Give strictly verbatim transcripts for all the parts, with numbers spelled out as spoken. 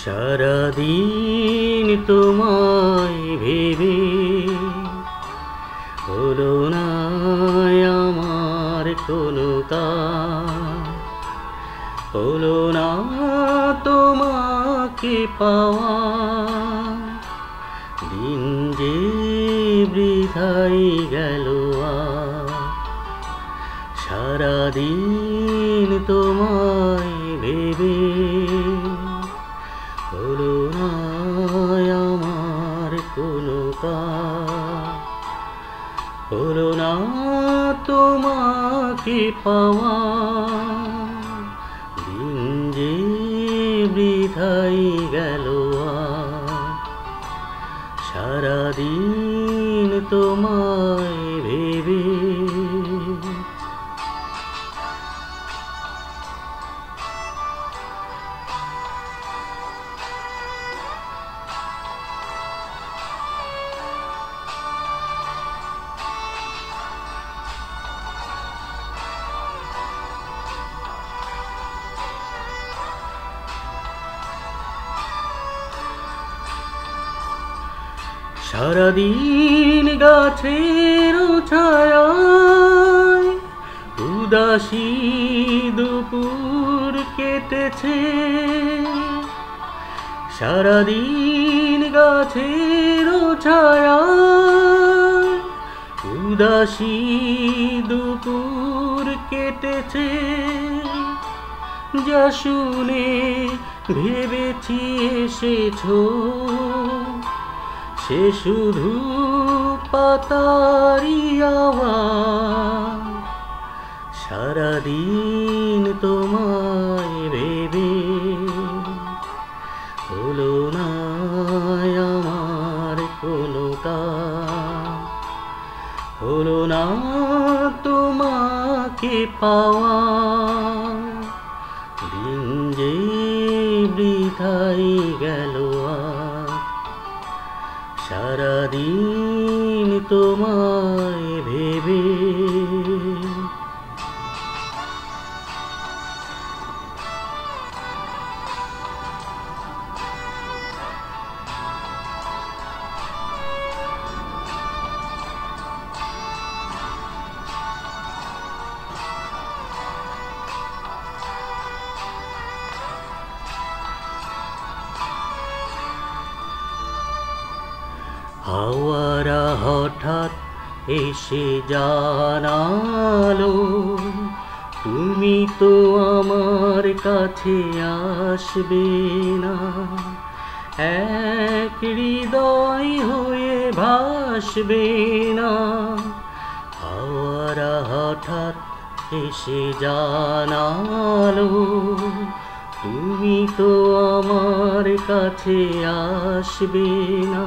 সারাদিন তোমায় ভেবে হলো না আমার কোনো কাজ, হলো না তোমাকে পাওয়া। দিন যে বৃথাই গেল সারাদিন তোমায় ভেবে হলো না আমার কোনো কাজ, হলো না তোমাকে পাওয়া। দিন যে বৃথাই গেল সারাদিন তোমায় ভেবে। সারাদিন গাছের ছায়ায় উদাসী দুপুর কেটেছে, সারাদিন গাছের ছায়ায় উদাসী দুপুর কেটেছে। যা শুনে ভেবেছি এসেছো সে শুধু পাতারি আওয়াজ। সারাদিন তোমায় ভেবে হলো না আমার কোনো কাজ, হলো না তোমাকে পাওয়া। দিন যে বৃথাই গেল সারাদিন তোমায় ভেবে। হাওয়ারা হঠাৎ এসে জানালো তুমি তো আমার কাছে আসবে না। এক হৃদয় হয়ে ভাসবে না। হাওয়ারা হঠাৎ এসে জানালো তুমি তো আমার কাছে আসবে না।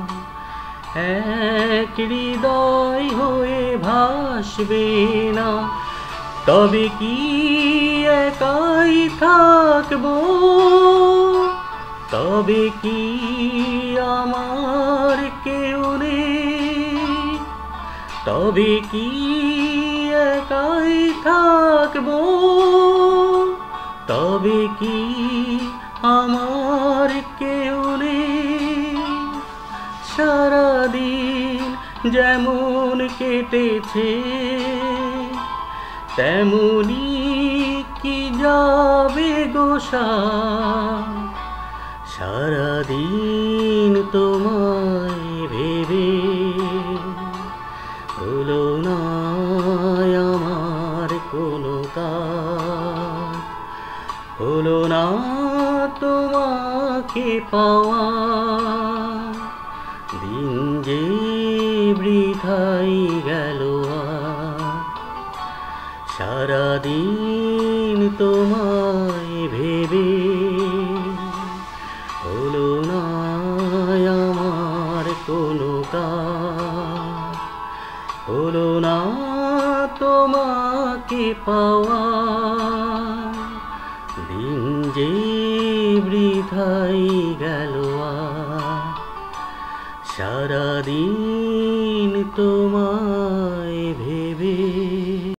এক হৃদয় হয়ে ভাসবে না। তবে কি একাই থাকবো, তবে কি আমার কেউ নেই, তবে কি একাই থাকবো, তবে কি আমার কেউ নেই। সারাদিন যেমন কেটেছে তেমনি কি যাবে গোসা। সারাদিন তোমায় ভেবে হলো না আমার কোনো কাজ, হলো না তোমাকে পাওয়া। দিন যে বৃথাই গেল সারাদিন তোমায় ভেবে হলো না আমার কোনো কাজ, হলো না তোমাকে পাওয়া। দিন যে বৃথাই গেল সারাদিন তোমায়